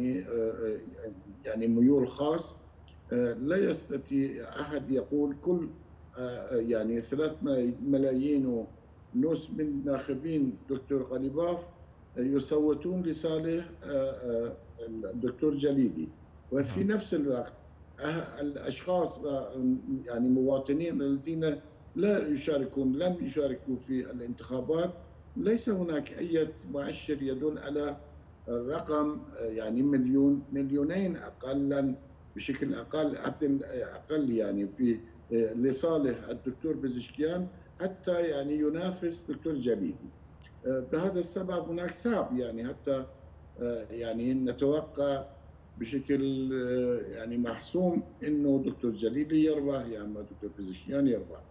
يعني ميول خاص. لا يستطيع أحد يقول كل يعني 3 ملايين ونصف من ناخبين دكتور قليباف يصوتون لصالح الدكتور جليلي، وفي نفس الوقت الأشخاص يعني مواطنين الذين لم يشاركوا في الانتخابات ليس هناك أي مؤشر يدل على رقم يعني مليونين أقلا بشكل أقل يعني في لصالح الدكتور بزشكيان حتى يعني ينافس دكتور جليلي. بهذا السبب هناك صعب يعني حتى يعني نتوقع بشكل يعني محسوم انه دكتور جليلي يربح يا اما دكتور بزشكيان يربح.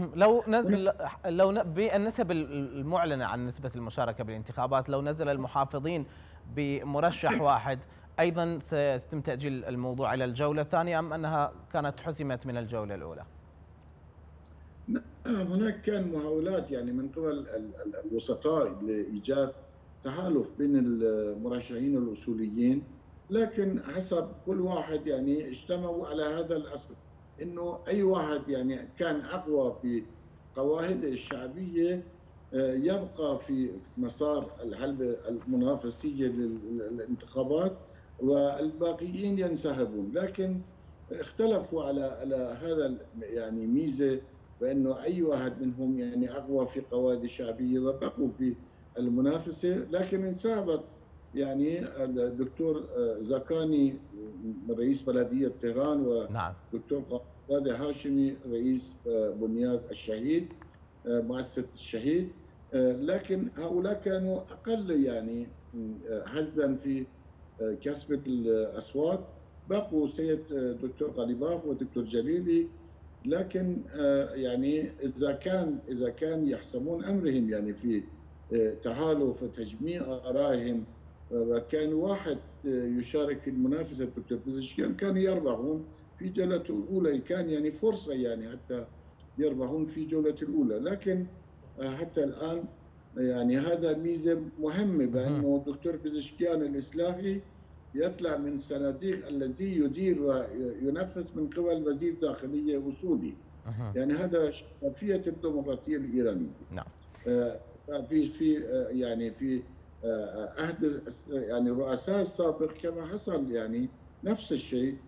لو بالنسب المعلنه عن نسبه المشاركه بالانتخابات، لو نزل المحافظين بمرشح واحد ايضا سيتم تاجيل الموضوع الى الجوله الثانيه ام انها كانت حسمت من الجوله الاولى؟ نعم، هناك كان محاولات يعني من قبل الوسطاء لايجاد تحالف بين المرشحين الاصوليين، لكن حسب كل واحد يعني اجتمعوا على هذا الاصل انه اي واحد يعني كان اقوى في قواعده الشعبيه يبقى في مسار الحلبة المنافسيه للانتخابات، والباقيين ينسحبون. لكن اختلفوا على هذا يعني ميزة، بأنه أي واحد منهم يعني أقوى في قواعد الشعبية وبقوا في المنافسة. لكن انسحبت يعني الدكتور زكاني رئيس بلدية طهران ودكتور قادة هاشمي رئيس بنياد الشهيد مؤسسة الشهيد. لكن هؤلاء كانوا أقل يعني هزا في كسب الأصوات. بقوا سيد دكتور غالباف ودكتور جليلي. لكن يعني إذا كان يحسمون أمرهم يعني في تحالف وتجميع آرائهم، وكان واحد يشارك في المنافسة الدكتور بزشكيان، كانوا يربحون في جولة الأولى. كان يعني فرصة يعني حتى يربحون في جولة الأولى. لكن حتى الآن يعني هذا ميزة مهمة، بأنه الدكتور بزشكيان الإصلاحي يطلع من صناديق الذي يدير وينفذ من قبل وزير داخلية أصولي. يعني هذا شفافية الديمقراطية الإيرانية. نعم. في يعني في عهد يعني الرؤساء السابق كما حصل يعني نفس الشيء.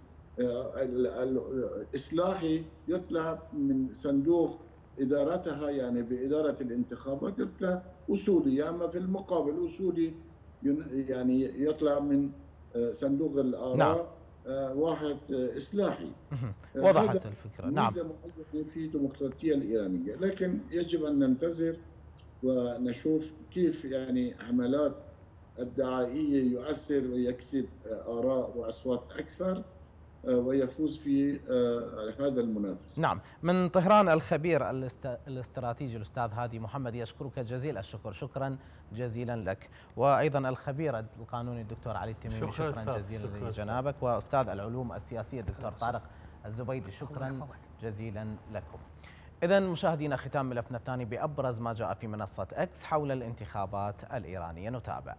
الإصلاحي يطلع من صندوق إدارتها يعني بإدارة الانتخابات، يطلع أصولي. أما في المقابل أصولي يعني يطلع من صندوق الآراء واحد إصلاحي. وضحت الفكرة. نعم. ميزة معينة في الديمقراطية الإيرانية. لكن يجب أن ننتظر ونشوف كيف يعني حملات الدعائية يؤثر ويكسب آراء وأصوات أكثر ويفوز في هذا المنافس. نعم. من طهران الخبير الاستراتيجي الأستاذ هادي محمد يشكرك جزيل الشكر. شكرا جزيلا لك. وأيضا الخبير القانوني الدكتور علي التميمي شكرا جزيلا لجنابك. وأستاذ العلوم السياسية الدكتور طارق الزبيدي شكرا جزيلا لكم. إذن مشاهدينا، ختام ملفنا الثاني بأبرز ما جاء في منصة إكس حول الانتخابات الإيرانية. نتابع.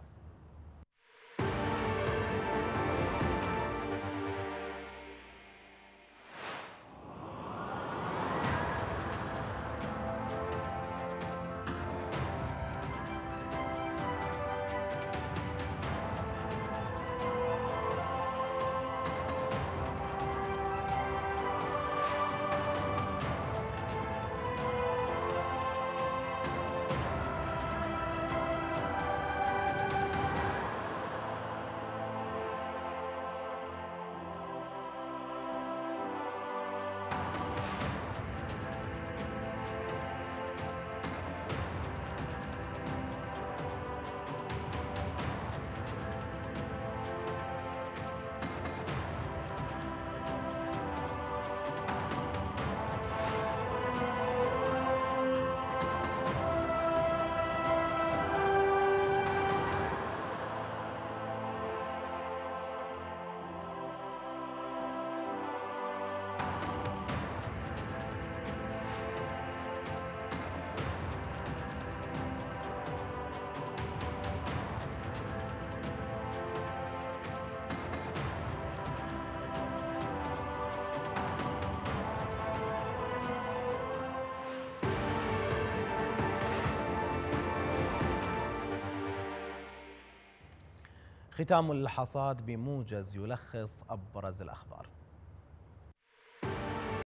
ختام الحصاد بموجز يلخص أبرز الأخبار.